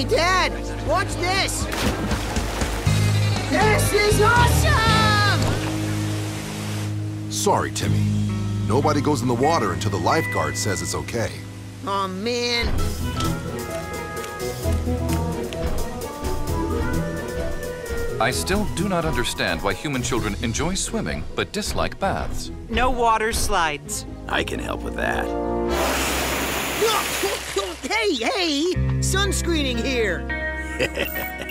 Dad, watch this! This is awesome! Sorry, Timmy. Nobody goes in the water until the lifeguard says it's okay. Aw, man. I still do not understand why human children enjoy swimming but dislike baths. No water slides. I can help with that. Hey, hey! Sunscreening here!